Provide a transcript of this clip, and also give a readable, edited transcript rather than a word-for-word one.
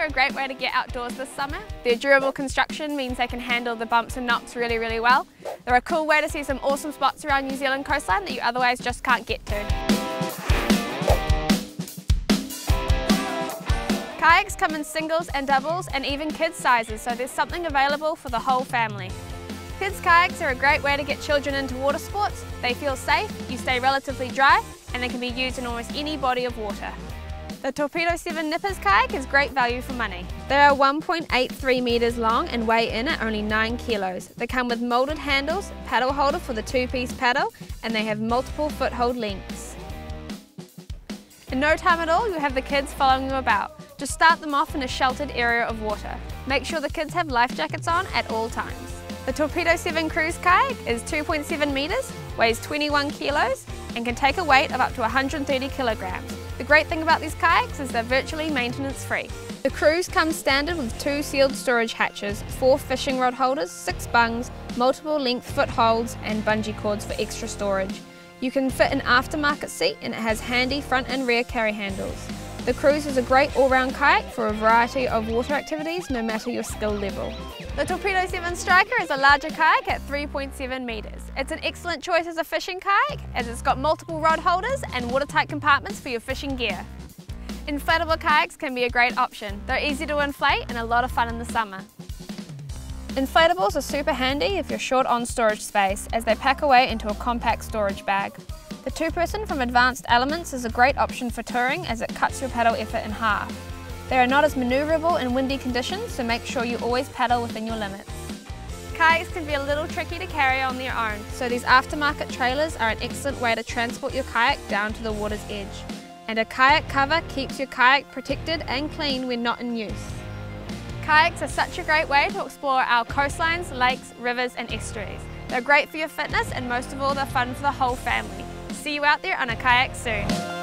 a great way to get outdoors this summer. Their durable construction means they can handle the bumps and knocks really, really well. They're a cool way to see some awesome spots around New Zealand coastline that you otherwise just can't get to. Kayaks come in singles and doubles and even kids sizes, so there's something available for the whole family. Kids kayaks are a great way to get children into water sports. They feel safe, you stay relatively dry, and they can be used in almost any body of water. The Torpedo 7 Nippers kayak is great value for money. They are 1.83 metres long and weigh in at only 9 kilos. They come with moulded handles, paddle holder for the two-piece paddle, and they have multiple foothold lengths. In no time at all, you'll have the kids following you about. Just start them off in a sheltered area of water. Make sure the kids have life jackets on at all times. The Torpedo 7 Cruise kayak is 2.7 metres, weighs 21 kilos, and can take a weight of up to 130 kilograms. The great thing about these kayaks is they're virtually maintenance free. The Cruise comes standard with 2 sealed storage hatches, 4 fishing rod holders, 6 bungs, multiple length footholds and bungee cords for extra storage. You can fit an aftermarket seat and it has handy front and rear carry handles. The Cruise is a great all-round kayak for a variety of water activities no matter your skill level. The Torpedo 7 Striker is a larger kayak at 3.7 metres. It's an excellent choice as a fishing kayak as it's got multiple rod holders and watertight compartments for your fishing gear. Inflatable kayaks can be a great option. They're easy to inflate and a lot of fun in the summer. Inflatables are super handy if you're short on storage space as they pack away into a compact storage bag. The two-person from Advanced Elements is a great option for touring as it cuts your paddle effort in half. They are not as manoeuvrable in windy conditions, so make sure you always paddle within your limits. Kayaks can be a little tricky to carry on their own, so these aftermarket trailers are an excellent way to transport your kayak down to the water's edge. And a kayak cover keeps your kayak protected and clean when not in use. Kayaks are such a great way to explore our coastlines, lakes, rivers and estuaries. They're great for your fitness and most of all they're fun for the whole family. See you out there on a kayak soon.